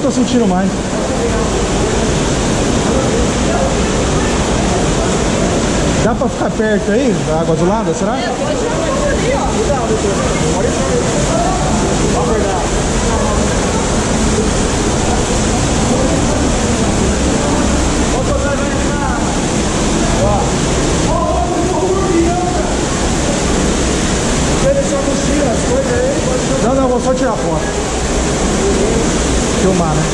tô sentindo mais. Dá pra ficar perto aí da água azulada, será? É, pode chamar ali, ó. Não, vou só tirar foto. Filmar, né?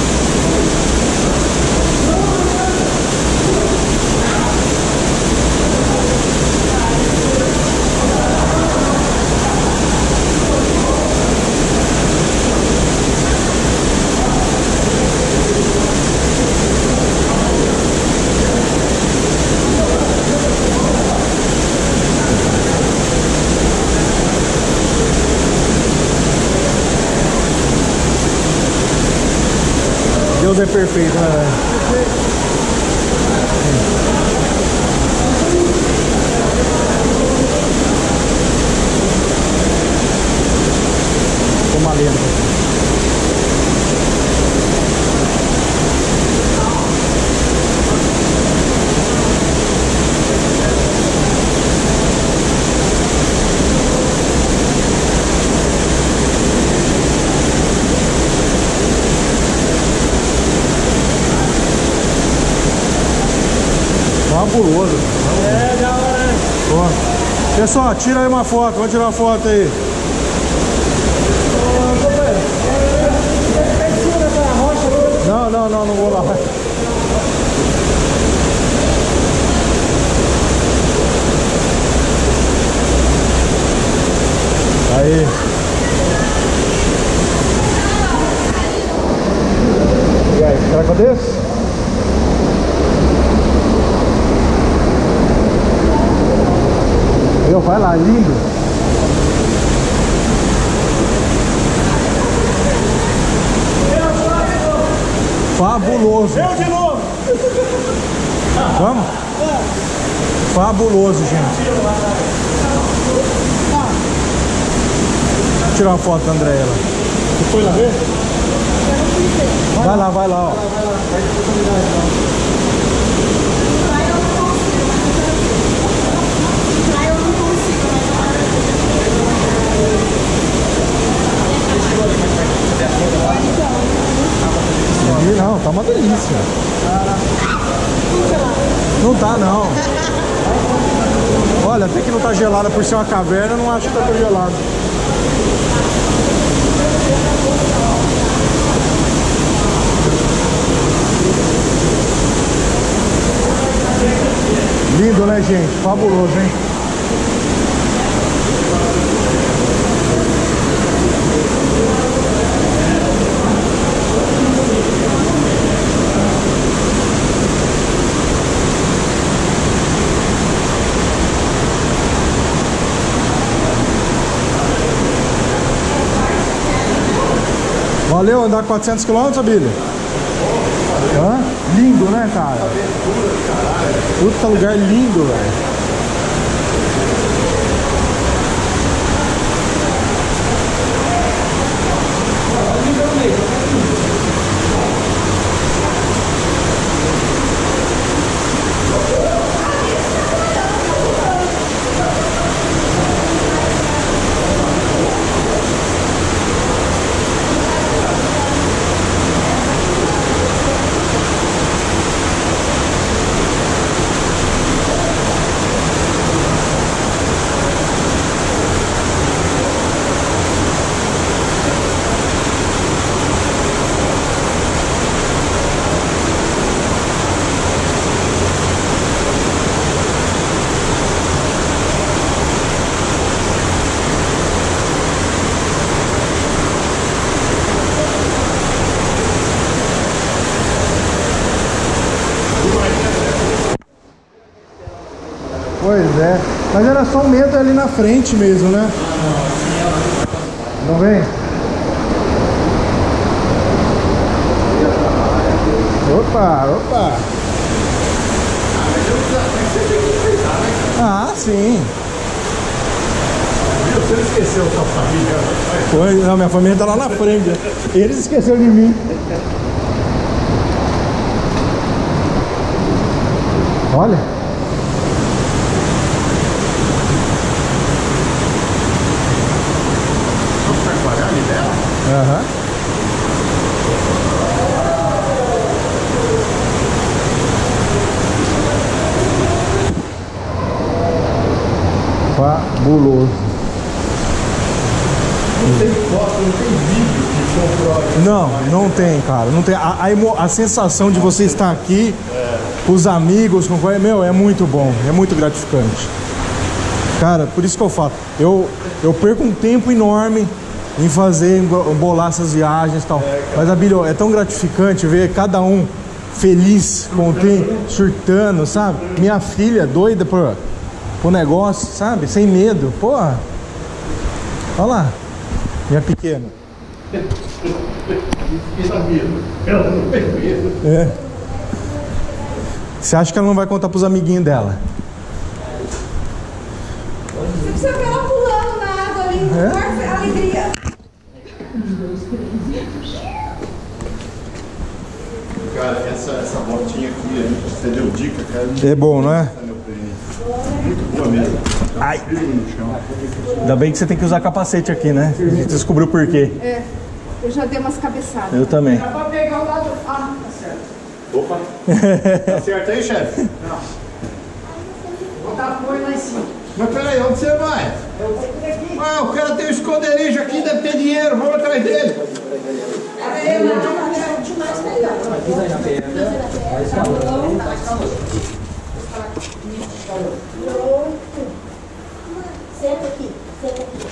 Deus é perfeito, né, velho? Toma lenta. Fabuloso. É, da hora, né? Ó. Pessoal, tira aí uma foto. Vamos tirar uma foto aí. Não vou lá. Aí. E aí, será que eu desço? Vai lá, lindo. Fabuloso. Eu de novo. Vamos? Fabuloso, gente. Vou tirar uma foto da Andréia lá. Você foi lá ver? Vai lá, ó. Não, tá uma delícia. Não tá, não. Olha, até que não tá gelada por ser uma caverna, não acho que tá tão gelado. Lindo, né, gente? Fabuloso, hein? Valeu andar 400 km, Billy? Hã? Lindo, né, cara? Puta lugar lindo, velho. Pois é, mas era só um medo ali na frente mesmo, né? Não vem? Opa! Ah, sim. Você não esqueceu? esqueceu sua família. Foi, não, minha família tá lá na frente. Eles esqueceram de mim. Olha. Vamos para aquarela dela? Aham. Fabuloso. Não tem foto, não tem vídeo que comprou. Não tem, cara. Não tem. A sensação de você estar aqui com os amigos, meu, é muito bom, é muito gratificante. Cara, por isso que eu falo, eu perco um tempo enorme em fazer, embolar essas viagens e tal. Mas, Abílio, é tão gratificante ver cada um feliz, contente, surtando, sabe? Minha filha doida pro negócio, sabe? Sem medo, porra. Olha lá, minha pequena. Ela não tem medo. É. Você acha que ela não vai contar pros amiguinhos dela? Você precisa ver ela pulando na água ali, maior alegria. Cara, essa botinha aqui, você deu dica, cara. É bom, não é? Muito boa mesmo. Ai. No chão. Ainda bem que você tem que usar capacete aqui, né? A gente descobriu por quê. É, eu já dei umas cabeçadas. Eu também. Dá pra pegar o lado. Ah, tá certo. Opa. Tá certo aí, chefe? Não. Vou botar apoio lá em cima. Mas peraí, onde você vai? Eu vou por aqui. Ah, o cara tem um esconderijo aqui, deve ter dinheiro, vamos atrás dele. Senta aqui, senta aqui.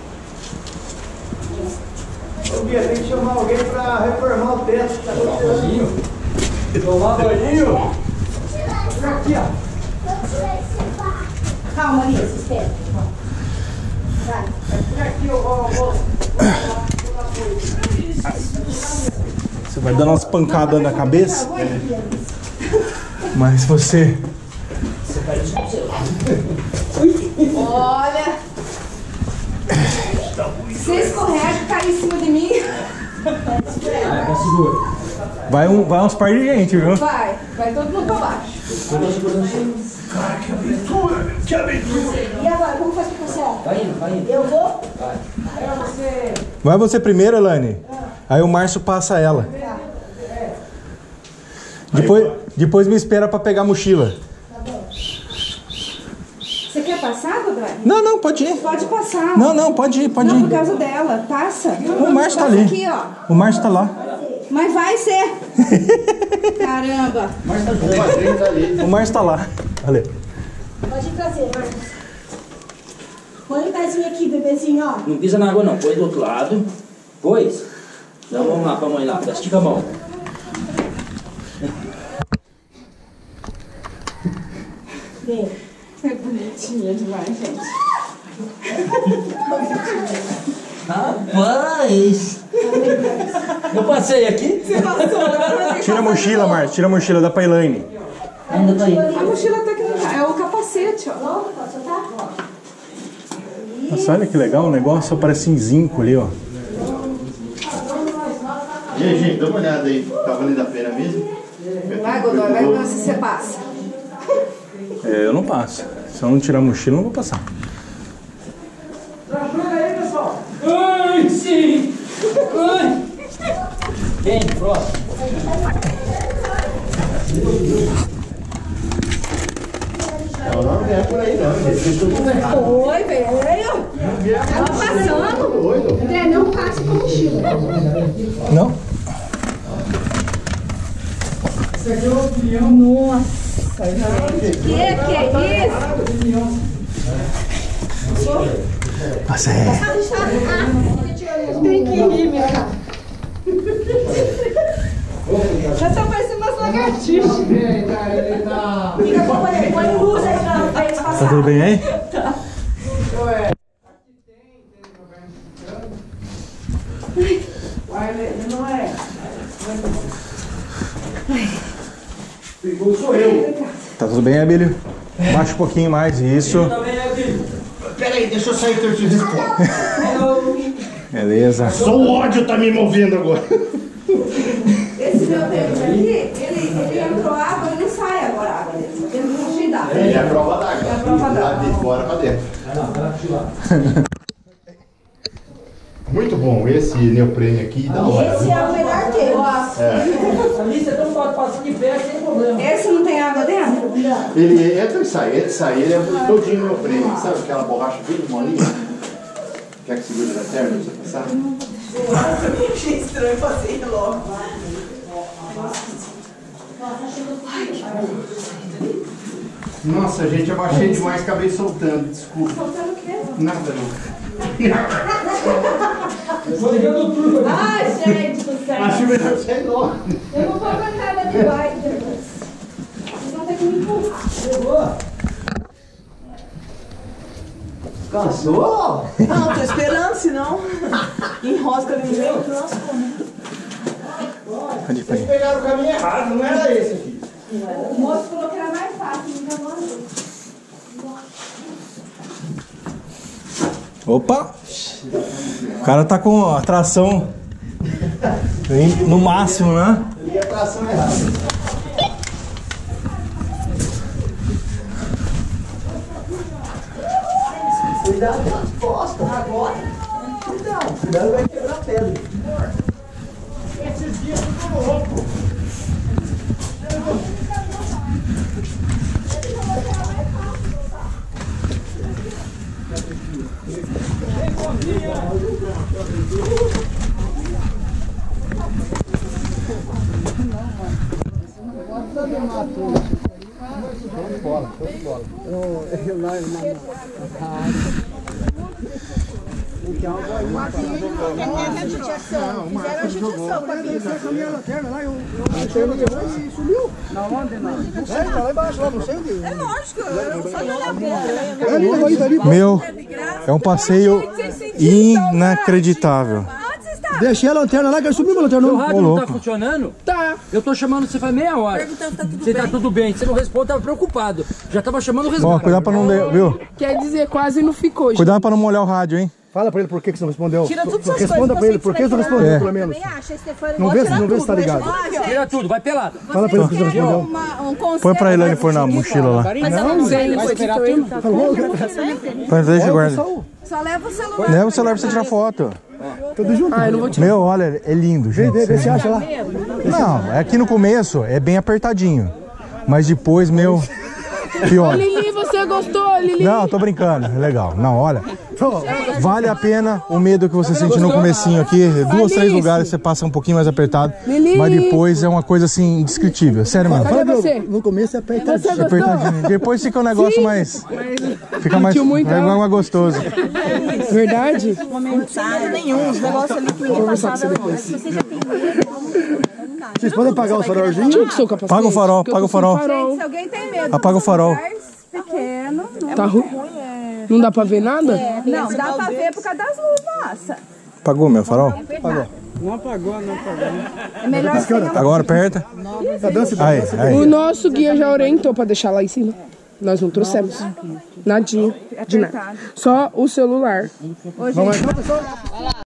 Ô, Bia, tem que chamar alguém pra reformar o teto. Tá sozinho? Tomar banho? Aqui, ó. Calma, Alice, espera. Vai. Por aqui eu vou. Você vai dando umas pancadas na cabeça. Mas você... Olha. Se escorrega e cai em cima de mim. Vai uns par de gente, viu? Vai todo mundo pra baixo. Cara, que aventura, que aventura. E agora, como faz pra você? Vai indo. Eu vou? Vai você primeiro, Elaine. Aí o Márcio passa ela. Depois me espera pra pegar a mochila. Você quer passar, Dodói? Não, pode ir. Pode passar. Não, pode ir. Não, por causa dela. Passa. O Márcio tá ali. Aqui, ó. O Márcio tá lá. Mas vai ser. Caramba. O Márcio tá lá. Valeu. Pode trazer, Marcos. Põe o pezinho aqui, bebezinho, ó. Não pisa na água não, põe do outro lado. Pois. Então vamos lá pra mãe lá, estica a mão. Vem. É bonitinha demais, gente. Rapaz! Eu passei aqui? Você passou, né? Tira a mochila, Márcio. Tira a mochila, dá pra Elaine. Ainda tá aí. A mochila tá aqui no carro. É o capacete, ó. Pronto, pode soltar? Nossa, olha que legal o negócio. Parece em zinco ali, ó. E aí, gente, dá uma olhada aí. Tá valendo a pena mesmo? Vai, Godoy, vai ver se você passa. É, eu não passo. Se eu não tirar a mochila, eu não vou passar. Ajuda aí, pessoal. Ai, sim! Ai! Vem, próximo. Não é por aí não, gente. Vocês estão tudo Oi, veio. Tava passando. doido. André, não passe com a mochila. Não? Isso aqui é o opinião. Nossa, gente. Que é isso? Passa aí. Tem que rir, minha cara. Já tá parecendo umas lagartixas. Fica com ele, põe luz aí pra eles Tá passarem. tudo bem aí? Não é. Pegou sou eu. Tá tudo bem, Abílio? Baixa um pouquinho mais, isso. Também é aqui. Peraí, deixa eu sair que eu te respondo. Beleza. Só o ódio tá me movendo agora. Esse meu tempo aqui, ele entrou água e não sai agora água dele. Ele não te dá. É a prova d'água. É a prova d'água. De fora pra dentro. Muito bom, esse neoprene aqui da hora. Esse é o melhor dele. Ali você não pode passar de pé sem problema. Esse não tem água dentro? Ele entra e sai, ele é todinho neoprene. Sabe aquela borracha bem molinha? Quer que segure na terra pra você passar? Eu achei estranho fazer logo. Nossa, gente, eu baixei demais, acabei soltando, desculpa. Soltando o quê? Nada não. Ai, gente do céu. Acho melhor sair logo. Eu não vou aguentar da de bike depois. Vocês vão ter que me empurrar. Cansou? Não, tô esperando, senão enrosca ali no meio. Vocês pegaram o caminho errado, não era esse aqui. O moço falou que era mais fácil, então vamos. Opa! O cara tá com a tração no máximo, né? E a tração errada. Cuidado com as costas. Agora? Cuidado, vai quebrar a pedra. Esses dias ficou louco. Meu, é um passeio inacreditável. Deixei a lanterna lá, que eu subi a lanterna. O rádio Ô, não louco. tá funcionando? Tá. Eu tô chamando você faz meia hora. Você tá tudo bem. Você não responde, tava preocupado. Já tava chamando o Ó, resgate. cuidado pra não... Viu? Quer dizer, quase não ficou, gente. Cuidado pra não molhar o rádio, hein? Fala pra ele por que você não respondeu. Tira tudo essas Responda pra ele, por que você não respondeu, pelo menos. Não vê se tá ligado. Tira tudo, vai pelado. Fala pra ele por que você não respondeu. Põe pra ele pôr na mochila lá. Não, Zé, Vai esperar tudo. Põe, deixa e guarda. Só leva o celular. Leva o celular pra você tirar foto. Tudo junto. Ah, eu não vou tirar. Meu, olha, é lindo, gente. Vê se acha lá. Não, aqui no começo é bem apertadinho. Mas depois, meu, pior. Lili, você gostou, Lili? Não, tô brincando, é legal. Não, olha, vale a pena o medo que você sente no comecinho aqui. 2, 3 lugares você passa um pouquinho mais apertado. Lili. Mas depois é uma coisa assim, indescritível. Sério, mano. Cadê você? No começo é apertadinho. Você gostou? Apertadinho. Depois fica um negócio mais... Fica mais, Sentiu muito, mais gostoso. Verdade? Nenhum, os negócios ali que ninguém passava. Vocês podem apagar o farolzinho? Tio que sou capacete. Paga o farol, paga o farol. Gente, se alguém tem medo. Apaga o farol. Pequeno. Tá ruim? Não dá pra ver nada? Não, dá pra ver por causa das luvas. Apagou meu farol? É melhor você Agora aperta. Aí, aí. O nosso guia já orientou pra deixar lá em cima. Nós não trouxemos. Nadinha. De nada. Só o celular.